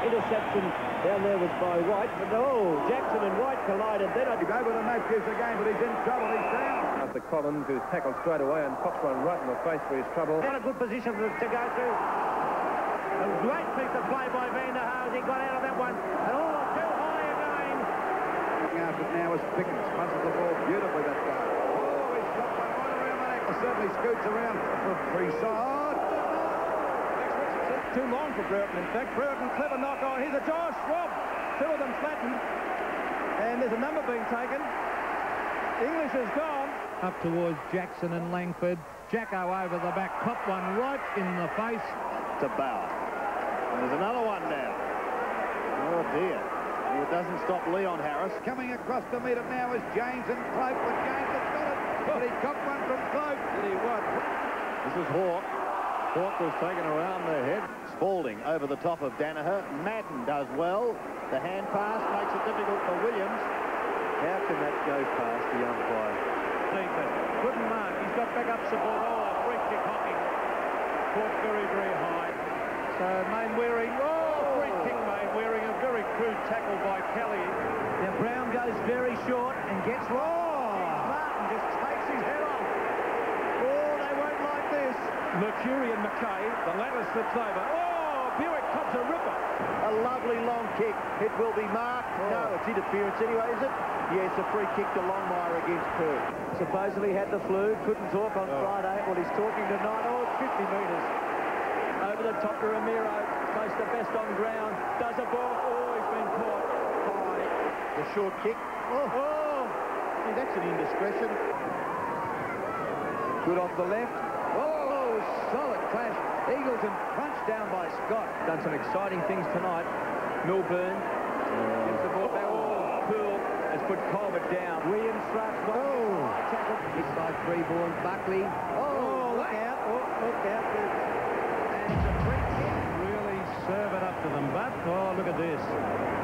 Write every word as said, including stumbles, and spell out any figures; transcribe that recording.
interception down there was by White, but oh, Jackson and White collided. Then I He's over the match gives again, but he's in trouble. He's down. After Collins, who's tackled straight away and pops one right in the face for his trouble. Got a good position to go through. A great piece of play by Van der Haas. He got out of that one. And oh, too high again. Looking after it now is Pickens. Punches the ball beautifully, that guy. Oh, he's got one right around the neck. Certainly scoots around for free side. Too long for Brereton, in fact. Brereton, clever knock on. Here's a Josh Schwab. Two of them flattened. And there's a number being taken. English is gone. Up towards Jackson and Langford. Jacko over the back. Cop one right in the face. To Bauer. And there's another one now. Oh, dear. It doesn't stop Leon Harris. Coming across to meet it now is James and Cloak. But James has got it. But he got one from Cloak. Did he what? This is Hawke. Hawke was taken around the head. Spalding over the top of Danaher. Madden does well. The hand pass makes it difficult for Williams. How can that go past the umpire? Couldn't mark. He's got back up support. Oh, free kick hopping. Caught very, very high. So Mainwaring. Oh, free kick Mainwaring. A very crude tackle by Kelly. Now Brown goes very short and gets wrong. Martin just takes his head off. Oh, they won't like this. Mercury and McKay. The latter slips over. Oh, Buick cops a ripper. A lovely long kick. It will be marked. Oh. No, it's interference anyway, is it? Yes, a free kick to Longmire against Perth. Supposedly had the flu, couldn't talk on oh. Friday. Well, he's talking tonight. Oh, it's fifty metres. Over the top to Ramiro. Close to best on ground. Does a ball. Oh, he's been caught. High. The short kick. Oh, oh. Gee, that's an indiscretion. Good off the left. Oh, solid clash. Eagleton crunched down by Scott. Done some exciting things tonight. Milburn uh, gives the ball back. Oh, Poole has put Colbert down. Williams thrusts. Oh, tackle. Hit by Freeborn. Buckley. Oh, oh look out. Oh, look out. And it's a free kick. Really serve it up to them, but, oh, look at this.